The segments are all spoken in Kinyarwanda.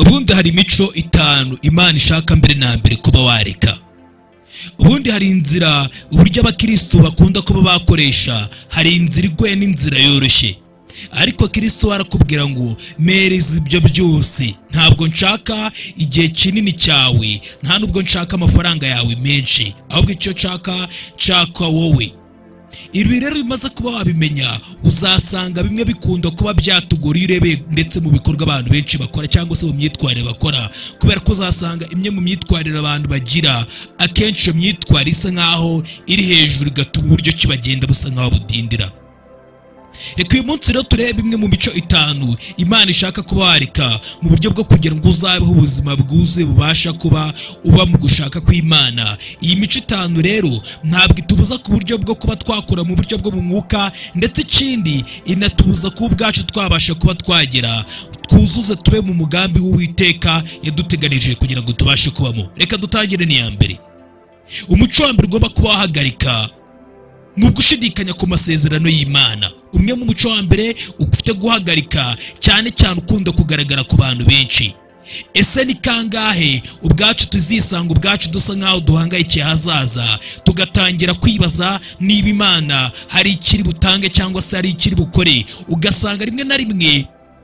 ubundi hari imico itanu Imana ishaka mbere na mbere kuba wareka. Ubundi hari inzira uburyo abakristo bakunda kuba bakoresha, hari inzira igoye n'inzira yoroshye. Ariko Kristo arakubwira ngo mereza ibyo byose, ntabwo nshaka igihe kinini cyawe, nta nubwo nshaka amafaranga yawe menshi, ahubwo icyo nshaka wowe. Ibi rero bimaze kuba wabimenya, uzasanga bimwe bikunda kuba byatugora irebe ndetse mu bikorwa abantu benshi bakora cyangwa se mu myitwarire bakora, kubera ko uzasanga imwe mu myitwarire abantu bagira akenshi iyo myitwarire isa nkaho iri hejuru igatuma uburyo kibagenda busa nkaho budindira. Reka uyu munsi rero turebe imwe mu mico itanu Imana ishaka kuba wareka mu buryo bwo kugira ngo uzabeho ubuzima bwuzuye bubasha kuba uba mu gushaka kw'Imana. Iyi mico itanu rero ntabwo itubuza ku buryo bwo kuba twakura mu buryo bwo mu mwuka, ndetse ikindi inatubuza kuba ubwacu twabasha kuba twagera twuzuze tube mu mugambi w'Uwiteka yaduteganije kugira ngo tubashe kubamo. Reka dutangire n'iya mbere. Umuco wa mbere ugomba kuba wahagarika ni ugushidikanya ku masezerano y'Imana. Umwe mu muco wa mbere ufite guhagarika cyane cyane ukunda kugaragara ku bantu benshi. Ese ni kangahe ubwacu tuzisanga ubwacu dusa nkaho duhangayikiye hazaza, tugatangira kwibaza niba Imana hari ikiri butange cyangwa se hari ikiri bukore, ugasanga rimwe na rimwe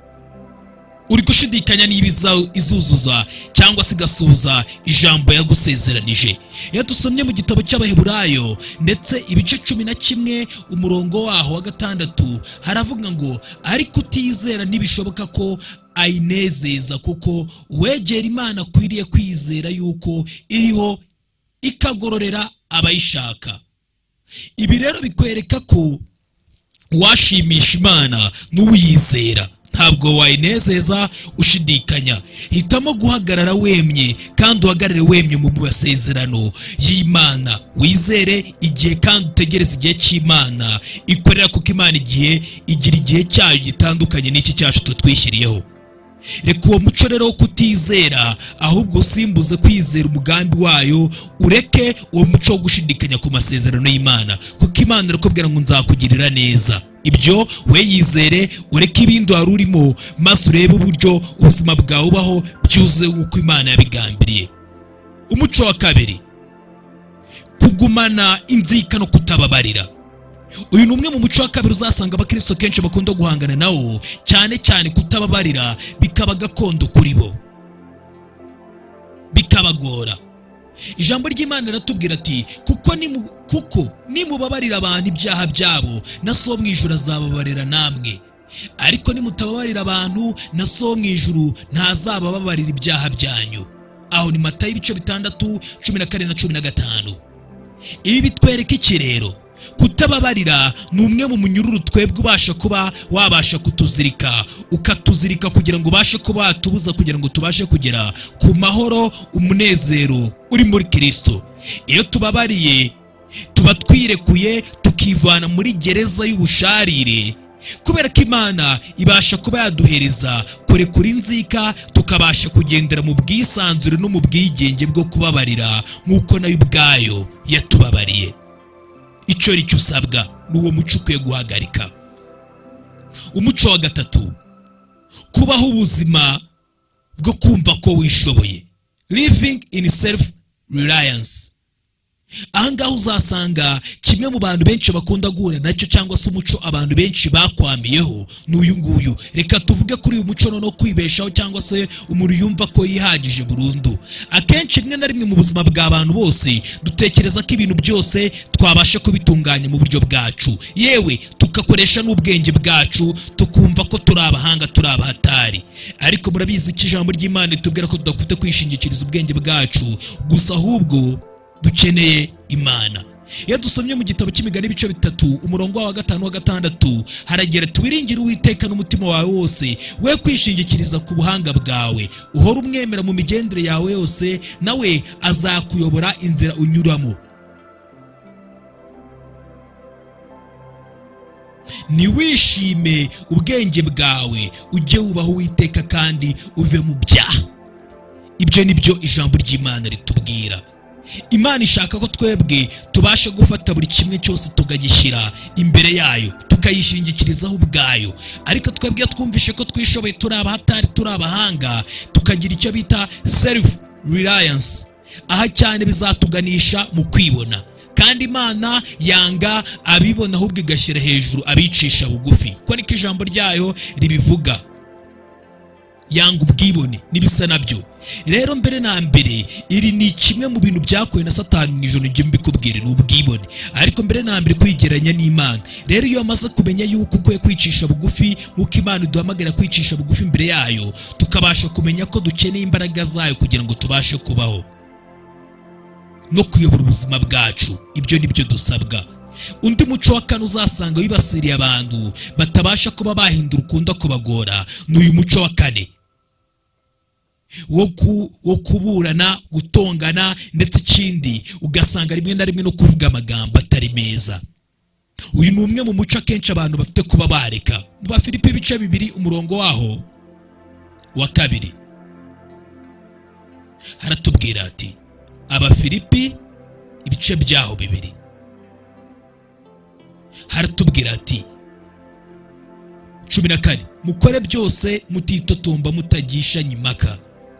uri gushidikanya niba izuzuza cyangwa se igasubiza ijambo yagusezeranije. Iyo dusomye mu gitabo cy'Abaheburayo ndetse ibice 11 umurongo waho wa 6 haravuga ngo ariko utizera ntibishoboka ko ayinezeza, kuko uwegera Imana akwiriye kwizera yuko iriho ikagororera abayishaka. Ibi rero bikwereka ko washimisha Imana n'uwiyizera, ntabwo wayinezeza ushidikanya. Hitamo guhagarara wemye kandi uhagarare wemye mu masezerano y'Imana, wizere igihe kandi utegereze igihe cy'Imana ikorera, kuko Imana igira igihe cyayo gitandukanye n'iki cyacu tutwishyiriyeho. Reka uwo muco rero wo kutizera ahubwo usimbuze kwizera umugambi wayo, ureke uwo muco wo gushidikanya ku masezerano y'Imana, kuko Imana irakubwira ngo nzakugirira neza. Ibyo we yizere, ureke ibindi wari urimo, maze urebe uburyo ubuzima bwawe ubaho byuzuye nk'uko Imana yabigambiriye. Umuco wa kabiri, kugumana inzika no kutababarira. Uyu ni umwe mu muco wa kabiri uzasanga abakristo kenshi bakunda guhangana nawo, cyane cyane kutababarira bikaba gakondo kuri bo, bikabagora. Ijambo ry'Imana riratubwira ati kuko nimubabarira abantu ibyaha byabo, na so mu ijuru azababarira namwe, ariko nimutababarira abantu, na so mu ijuru ntazababarira ibyaha byanyu. Aho ni Matayo ibice 6:14 na 15. Ibi bitwereka iki rero? Kutababarira ni umwe mu munyururu twebwe ubasha kuba wabasha kutuzirika, ukatuzirika kugira ngo ubashe kuba watubuza kugira ngo tubashe kugera ku mahoro, umunezero uri muri Kristo. Iyo tubabariye tuba twirekuye, tukivana muri gereza y'ubusharire, kubera ko Imana ibasha kuba yaduhereza kurekura inzika, tukabasha kugendera mu bwisanzure no mu bwigenge bwo kubabarira nk'uko nayo ubwayo yatubabariye. Icyo ari cyo usabwa ni uwo muco ukwiye guhagarika. Umuco wa gatatu, kubaho ubuzima bwo kumva ko wishoboye, living in self reliance. Ahangaha uzasanga kimwe mu bantu benshi bakunda guhura nacyo, cyangwa se umuco abantu benshi bakwamiyeho n'uyu nguyu. Reka tuvuge kuri uyu muco no kwibeshaho, cyangwa se umuntu yumva ko yihagije burundu. Akenshi rimwe na rimwe mu buzima bw'abantu bose dutekereza ko ibintu byose twabasha kubitunganya mu buryo bwacu, yewe tugakoresha n'ubwenge bwacu, tukumva ko turi abahanga, turi abahatari. Ariko murabizi ko ijambo ry'Imana ritubwira ko tudafite kwishingikiriza ubwenge bwacu gusa, ahubwo dukeneye Imana. Iyo dusomye mu gitabo cy'Imigani ibice 3 umurongo wa 5 wa 6 haragera tuwiringire Uwiteka n'umutima wawe wose, we kwishingikiriza ku buhanga bwawe, uhora umwemera mu migendere yawe yose, nawe azakuyobora inzira unyuramo. Niwishime ubwenge bwawe, ujye wubaha Uwiteka kandi uve mu byaha. Ibyo nibyo ijambo ry'Imana ritubwira. Imana ishaka ko twebwe tubasha gufata buri kimwe cyose tukagishyira imbere yayo, ikayishingikirizaho ubwayo. Ariko twebwe twumvishe ko twishoboye, turi abahatari, turi abahanga, tukagira icyo bita self reliance, aha cyane bizatuganisha mu kwibona. Kandi Imana yanga abibona, ahubwo igashyira hejuru abicisha bugufi, ko niko ijambo ryayo ribivuga. Yanga ubwibone n'ibisa nabyo. Rero mbere na mbere iri ni kimwe mu bintu byakorewe na Satani mu ijoro, njye mbikubwire, ni ubwibone. Ariko mbere na mbere kwigeranya n'Imana. Rero iyo amaze kumenya yuko ukwiye kwicisha bugufi, nk'uko Imana iduhamagara kwicisha bugufi imbere yayo, tukabasha kumenya ko dukeneye imbaraga zayo kugira ngo tubashe kubaho no kuyobora ubuzima bwacu. Ibyo nibyo dusabwa. Undi muco wa kane uzasanga wibasiriye abantu batabasha kuba bahindura ukunda kubagora, ni uyu muco wa kane wo kuburana, gutongana, ndetse ikindi ugasanga rimwe na rimwe no kuvuga amagambo atari meza. Uyu ni umwe mu muco akenshi abantu bafite kuba bareka. Mu Bafilipi ibice 2 umurongo waho wa 2 haratubwira ati, Abafilipi ibice byaho 2 haratubwira ati 14, mukore byose mutitotomba, mutagishanya impaka.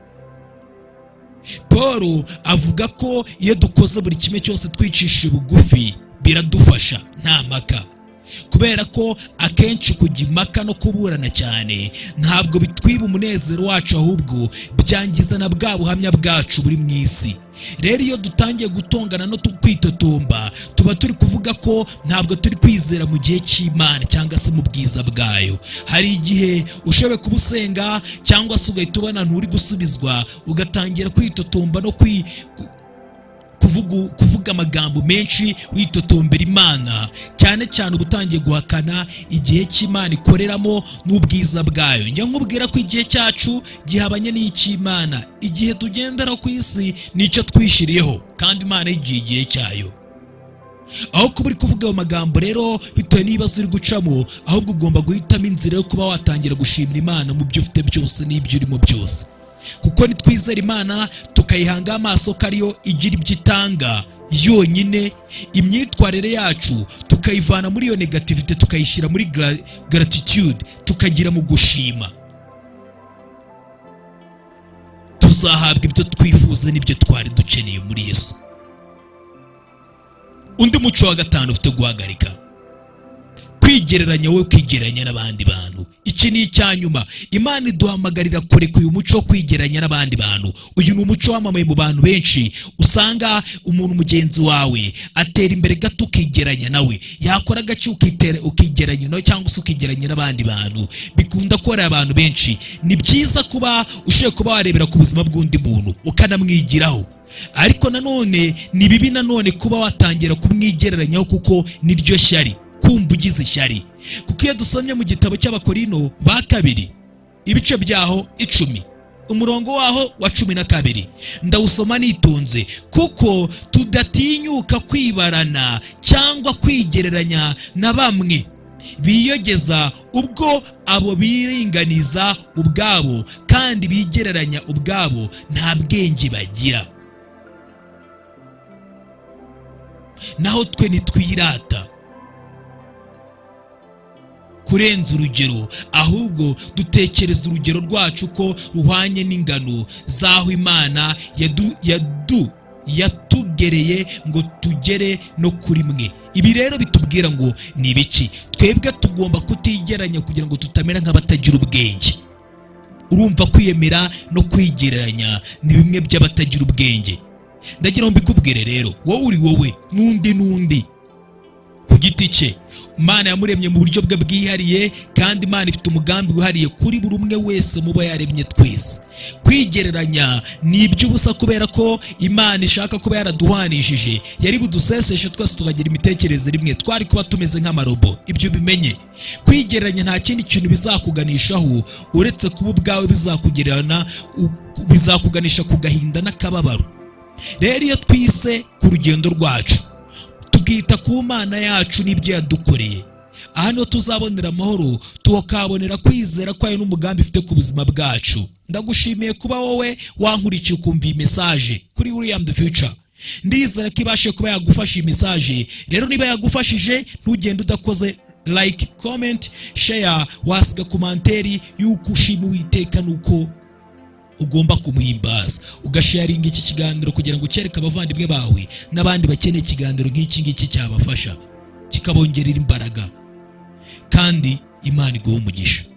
Paul avuga ko iyo dukoze buri kimwe cyose twicisha bugufi biradufasha nta mpaka, kubera ko akenshi kujya impaka no kuburana cyane ntabwo bitwiba umunezero wacu, ahubwo byangiza na bwa buhamya bwacu buri mu isi. Rero iyo dutangiye gutongana no kwitotomba, tuba turi kuvuga ko ntabwo turi kwizera mu gihe cy'Imana cyangwa se mu bwiza bwayo. Hari igihe ushoboye kuba usenga cyangwa se ugahita ubona nturi gusubizwa, ugatangira kwitotomba no kuvuga amagambo menshi witotombera Imana, cyane cyane ubutangiye guhakana igihe cy'Imana ikoreramo n'ubwiza bwayo. Njya nkubwira ko igihe cyacu gihabanye n'icy'Imana. Igihe tugendera ku isi nicyo twishiriyeho, kandi Imana yigiye igihe cyayo. Aho kuba uri kuvuga ayo magambo rero bitewe n'ibibazo uri gucamo, ahubwo ugomba guhitamo inzira yo kuba watangira gushimira Imana mu byo ufite byose n'ibyo urimo byose. Kuko nitwizera Imana tukayihanga amaso ko ariyo igira ibyo itanga yonyine, imyitwarire yacu tukayivana muri iyo negativite tukayishyira muri gratitude, tukagira mu gushima, tuzahabwa ibyo twifuza n'ibyo twari dukeneye muri Yesu. Undi muco wa 5 ufite guhagarika, kwigereranya wowe kwigereranya n'abandi bantu. Iki ni icyanyuma. Imana iduhamagarira kureka uyu muco wo kwigereranya n'abandi bantu. Uyu ni umuco wamamaye mu bantu benshi, usanga umuntu mugenzi wawe atera imbere gato ukigereranya nawe, yakora agace ukigereranya nawe, cyangwa se ukigereranya n'abandi bantu. Bikunda korera abantu benshi. Ni byiza kuba ushoboye kuba warebera ku buzima bw'undi muntu ukanamwigiraho, ariko nanone ni bibi nanone kuba watangira kumwigereranyaho, kuko niryo shyari, kumva ugize ishyari. Kuko iyo dusomye mu gitabo cy'Abakorino ba 2 ibice byaho 10 umurongo waho wa 12, ndawusoma nitonze, kuko tudatinyuka kwibarana cyangwa kwigereranya na bamwe biyogeza ubwo abo biringaniza ubwabo, kandi bigereranya ubwabo nta bwenge bagira. Naho twe nitwirata kurenza urugero, ahubwo dutekereza urugero rwacu ko ruhwanye n'ingano zaho Imana yatugereye ngo tugere no kuri mwe. Ibi rero bitubwira ngo ni ibiki? Twebwe tugomba kutigeranya kugira ngo tutamera nk'abatagira ubwenge. Urumva, kwiyemera no kwigereranya ni bimwe by'abatagira ubwenge. Ndagira ngo mbikubwire rero, wowe uri wowe, n'undi ku giti cye. Imana yamuremye mu buryo bwe bwihariye, kandi Imana ifite umugambi wihariye kuri buri umwe wese mu bo yaremye twese. Kwigereranya ni iby'ubusa, kubera ko Imana ishaka kuba yaraduhanishije, yari buduseseshe twese tukagira imitekerereze rimwe, twari kuba tumeze nk'amarobo. Ibyo bimenye. Kwigereranya nta kindi kintu bizakuganishaho uretse kuba ubwawe bizakuganisha ku gahinda n'akababaro. Rero iyo twise ku rugendo rwacu tukita ku Mana yacu n'ibyo yadukoreye, aha niho tuzabonera amahoro, tukabonera kwizera kwayo n'umugambi ufite ku buzima bwacu. Ndagushimiye kuba wowe wankurikiye ukumva iyi message kuri William the Future. Ndizera ko ibashe kuba yagufasha iyi message. Rero niba yagufashije, ntugende udakoze like, comment, share, wasiga komanteri yuko ushima Uwiteka nuko ugomba kumuhimbaza, ugasharinga iki kiganiro kugira ngo ucereke abavandimwe bawe n'abandi bakeneye ikiganiro nk'iki ngiki cyabafasha kikabongerera imbaraga, kandi Imana iguhe umugisha.